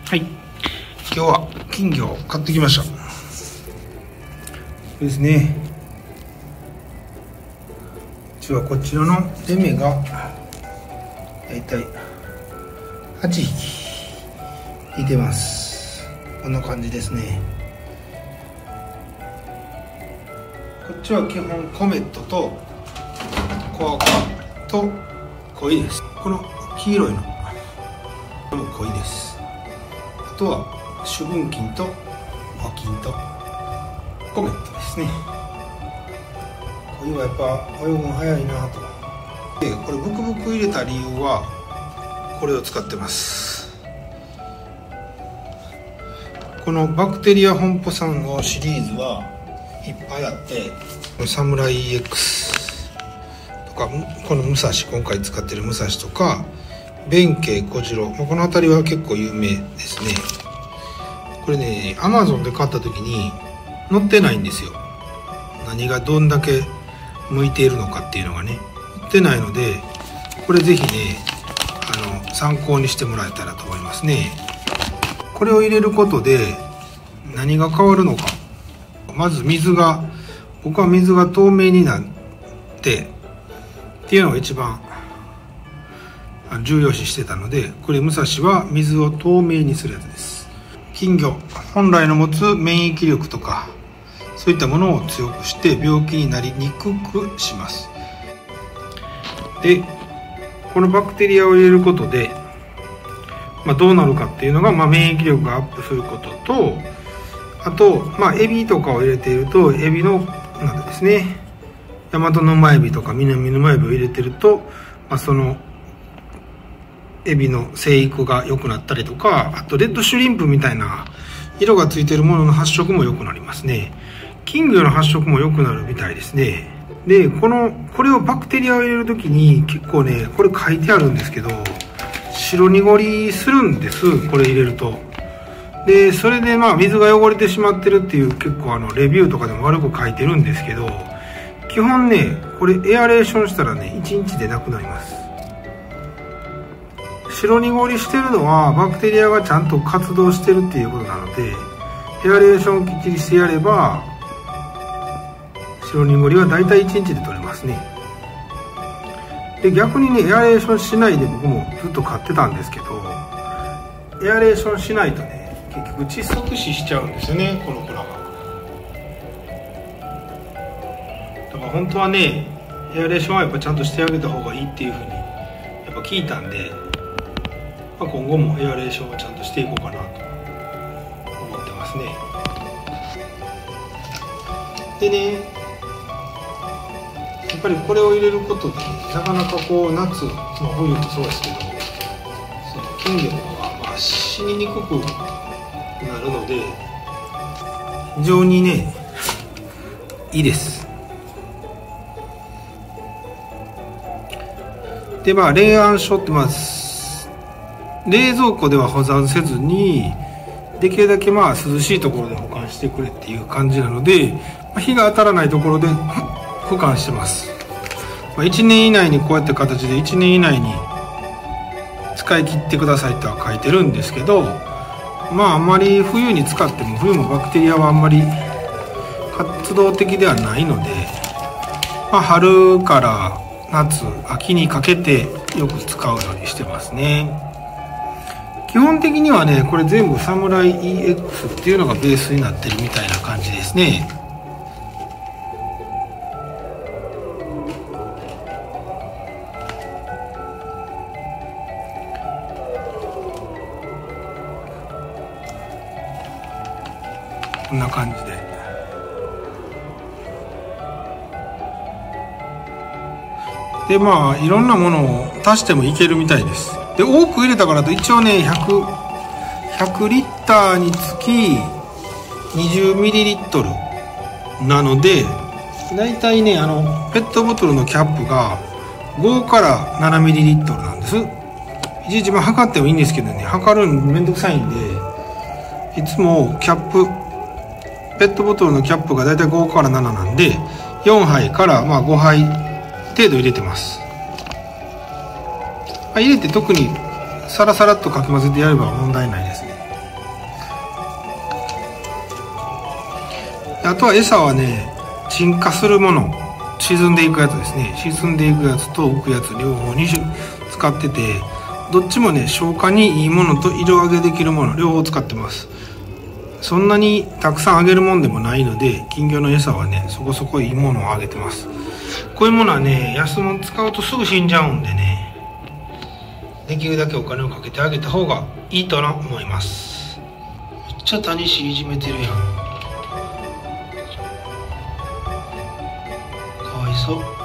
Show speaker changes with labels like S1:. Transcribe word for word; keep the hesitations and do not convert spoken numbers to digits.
S1: はい、今日は金魚を買ってきました。これですね。うちはこちらの出目がだいたいはちひきいてます。こんな感じですね。こっちは基本コメットとコアカとコイです。この黄色いのもコイです。あとは朱文金と和金とコメットですね。コイはやっぱ泳ぐの早いなと。でこれブクブク入れた理由はこれを使ってます。このバクテリア本舗さんのシリーズはいっぱいあって、サムライ X とかこの武蔵、今回使ってる武蔵とか弁慶小次郎、この辺りは結構有名ですね。これね、アマゾンで買った時に載ってないんですよ。何がどんだけ向いているのかっていうのがね載ってないので、これぜひねあの参考にしてもらえたらと思いますね。これを入れることで何が変わるのか。まず水が、僕は水が透明になってっていうのが一番重要視してたので、これ武蔵は水を透明にするやつです。金魚本来の持つ免疫力とかそういったものを強くして病気になりにくくします。でこのバクテリアを入れることで、まあ、どうなるかっていうのが、まあ、免疫力がアップすることと、あと、まあ、エビとかを入れていると、エビのなんですね、ヤマトノマエビとかミナミノマエビを入れてると、まあ、そのエビの生育が良くなったりとか、あとレッドシュリンプみたいな色がついているものの発色も良くなりますね。金魚の発色も良くなるみたいですね。でこのこれをバクテリアを入れる時に結構ね、これ書いてあるんですけど、白濁りするんです、これ入れると。でそれでまあ水が汚れてしまってるっていう結構あのレビューとかでも悪く書いてるんですけど、基本ねこれエアレーションしたらねいちにちでなくなります。白濁りしてるのはバクテリアがちゃんと活動してるっていうことなので、エアレーションをきっちりしてやれば白濁りはだいたいいちにちで取れますね。で逆にねエアレーションしないで僕もずっと買ってたんですけど、エアレーションしないとね結局窒息死しちゃうんですよね、この子らが。だから本当はねエアレーションはやっぱちゃんとしてあげた方がいいっていうふうにやっぱ聞いたんで、まあ、今後もエアレーションをちゃんとしていこうかなと思ってますね。でねやっぱりこれを入れることでなかなかこう夏、まあ、冬もそうですけど、その金魚とかがまあ死ににくくなるので非常にねいいです。でまあ冷暗所ってまあ冷蔵庫では保存せずにできるだけまあ涼しいところで保管してくれっていう感じなので、まあ、日が当たらないところで保管してます。まあ、いちねん以内にこうやって形でいちねん以内に使い切ってくださいとは書いてるんですけど、まああんまり冬に使っても冬もバクテリアはあんまり活動的ではないので、まあ、春から夏秋にかけてよく使うようにしてますね。基本的にはねこれ全部サムライ イーエックス っていうのがベースになってるみたいな感じですね。こんな感じで。でまあいろんなものを足してもいけるみたいです。で多く入れたからと一応ねひゃく、ひゃくリッターにつきにじゅうミリリットルなので、だいたいねあのペットボトルのキャップがごからななミリリットルなんです。いちいちまあ測ってもいいんですけどね、測るのめんどくさいんで、いつもキャップペットボトルのキャップがだいたいごからなななんでよんはいからまあごはい程度入れてます。入れて特にサラサラっとかき混ぜてやれば問題ないですね。 あとは餌はね、沈下するもの、沈んでいくやつですね。沈んでいくやつと浮くやつ両方に種使ってて、どっちもね消化にいいものと色上げできるもの両方使ってます。そんなにたくさんあげるもんでもないので、金魚の餌はねそこそこいいものをあげてます。こういうものはね安物使うとすぐ死んじゃうんでね、できるだけお金をかけてあげた方がいいとは思います。めっちゃタニシいじめてるやん。かわいそう。